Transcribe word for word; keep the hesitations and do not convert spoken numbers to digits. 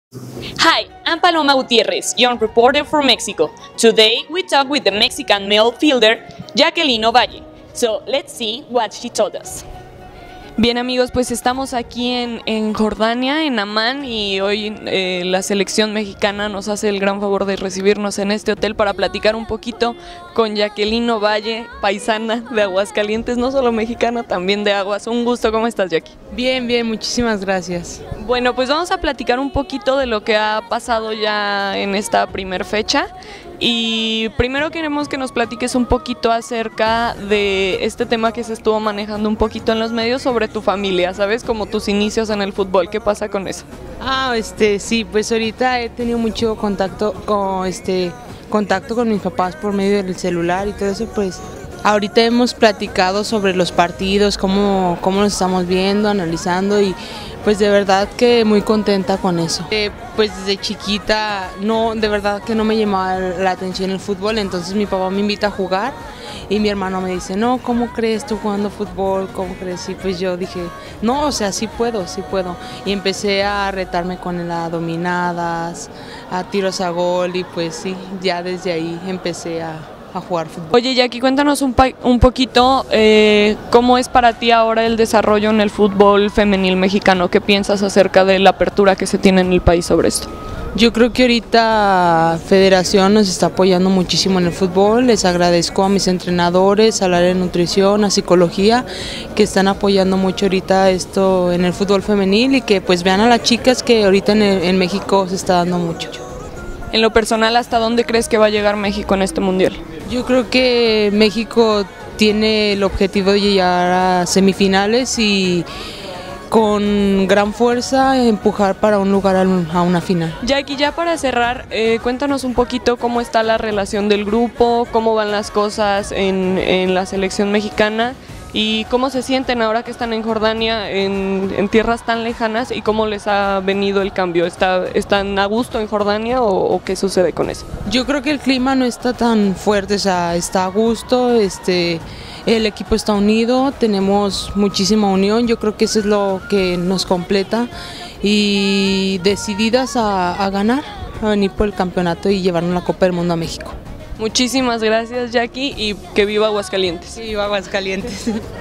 Hi, I'm Paloma Gutierrez, young reporter from Mexico. Today we talk with the Mexican midfielder Jacqueline Ovalle. So let's see what she told us. Bien amigos, pues estamos aquí en, en Jordania, en Amán, y hoy eh, la selección mexicana nos hace el gran favor de recibirnos en este hotel para platicar un poquito con Jacqueline Ovalle, paisana de Aguascalientes, no solo mexicana, también de Aguas. Un gusto, ¿cómo estás, Jackie? Bien, bien, muchísimas gracias. Bueno, pues vamos a platicar un poquito de lo que ha pasado ya en esta primer fecha. Y primero queremos que nos platiques un poquito acerca de este tema que se estuvo manejando un poquito en los medios sobre tu familia, ¿sabes? Como tus inicios en el fútbol, ¿qué pasa con eso? Ah, este, sí, pues ahorita he tenido mucho contacto con, este, contacto con mis papás por medio del celular y todo eso, pues ahorita hemos platicado sobre los partidos, cómo, cómo los estamos viendo, analizando y pues de verdad que muy contenta con eso. Eh, pues desde chiquita, no, de verdad que no me llamaba la atención el fútbol, entonces mi papá me invita a jugar y mi hermano me dice, no, ¿cómo crees tú jugando fútbol? ¿Cómo crees? Y pues yo dije, no, o sea, sí puedo, sí puedo. Y empecé a retarme con las dominadas, a tiros a gol y pues sí, ya desde ahí empecé a... a jugar fútbol. Oye Jackie, cuéntanos un, un poquito eh, cómo es para ti ahora el desarrollo en el fútbol femenil mexicano, ¿qué piensas acerca de la apertura que se tiene en el país sobre esto? Yo creo que ahorita Federación nos está apoyando muchísimo en el fútbol, les agradezco a mis entrenadores, al área de nutrición, a psicología, que están apoyando mucho ahorita esto en el fútbol femenil y que pues vean a las chicas que ahorita en, el, en México se está dando mucho. En lo personal, ¿hasta dónde crees que va a llegar México en este mundial? Yo creo que México tiene el objetivo de llegar a semifinales y con gran fuerza empujar para un lugar a una final. Jackie, ya para cerrar, eh, cuéntanos un poquito cómo está la relación del grupo, cómo van las cosas en, en la selección mexicana y cómo se sienten ahora que están en Jordania, en, en tierras tan lejanas, y cómo les ha venido el cambio. ¿Está, ¿Están a gusto en Jordania o, o qué sucede con eso? Yo creo que el clima no está tan fuerte, o sea, está a gusto, este, el equipo está unido, tenemos muchísima unión, yo creo que eso es lo que nos completa y decididas a, a ganar, a venir por el campeonato y llevarnos la Copa del Mundo a México. Muchísimas gracias, Jackie, y que viva Aguascalientes. Que viva Aguascalientes.